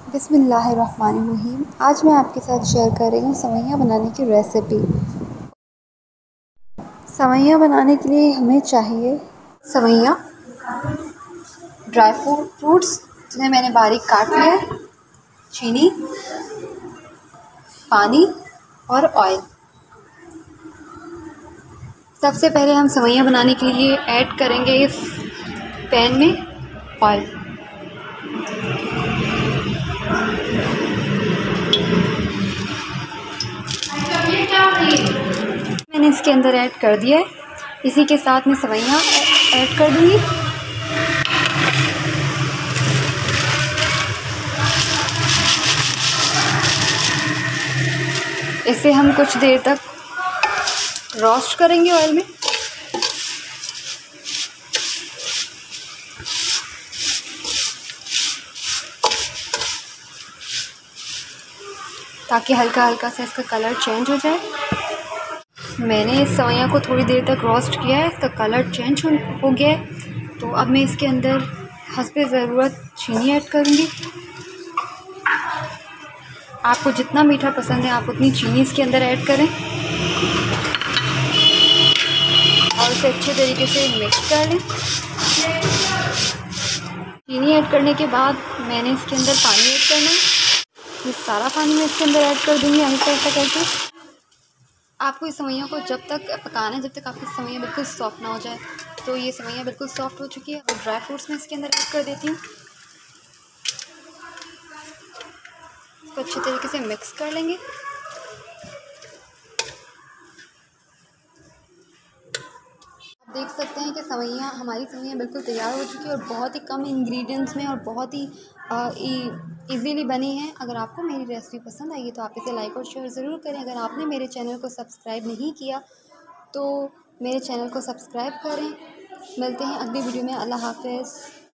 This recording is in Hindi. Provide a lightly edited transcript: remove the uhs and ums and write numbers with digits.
बिस्मिल्लाहिर्रहमानिर्रहीम। आज मैं आपके साथ शेयर कर रही हूँ सेवइयाँ बनाने की रेसिपी। सेवइयाँ बनाने के लिए हमें चाहिए सेवइयाँ, ड्राई फ्रूट्स जिन्हें मैंने बारीक काट लिया है, चीनी, पानी और ऑयल। सबसे पहले हम सेवइयाँ बनाने के लिए ऐड करेंगे इस पैन में ऑयल। मैंने इसके अंदर ऐड कर दिया है। इसी के साथ मैं सेवइयाँ ऐड कर दूँगी। इसे हम कुछ देर तक रोस्ट करेंगे ऑयल में। ताकि हल्का हल्का सा इसका कलर चेंज हो जाए। मैंने इस सेवइयाँ को थोड़ी देर तक रोस्ट किया है, इसका कलर चेंज हो गया है। तो अब मैं इसके अंदर हस्बे ज़रूरत चीनी ऐड करूँगी। आपको जितना मीठा पसंद है आप उतनी चीनी इसके अंदर ऐड करें और उसे अच्छे तरीके से मिक्स कर लें। चीनी ऐड करने के बाद मैंने इसके अंदर पानी ऐड करना है। ये सारा पानी मैं इसके अंदर ऐड कर दूँगी आहिस्ता आहिस्ता करके। आपको इस सेवइयों को जब तक पकाना है जब तक आपकी सेवइयाँ बिल्कुल सॉफ्ट ना हो जाए। तो ये सेवइयाँ बिल्कुल सॉफ्ट हो चुकी है और ड्राई फ्रूट्स मैं इसके अंदर ऐड कर देती हूँ। तो अच्छे तरीके से मिक्स कर लेंगे। आप देख सकते हैं कि हमारी सेवइयाँ बिल्कुल तैयार हो चुकी है और बहुत ही कम इंग्रेडिएंट्स में और बहुत ही ईज़िली बनी है। अगर आपको मेरी रेसिपी पसंद आई तो आप इसे लाइक और शेयर ज़रूर करें। अगर आपने मेरे चैनल को सब्सक्राइब नहीं किया तो मेरे चैनल को सब्सक्राइब करें। मिलते हैं अगली वीडियो में। अल्लाह हाफ़िज़।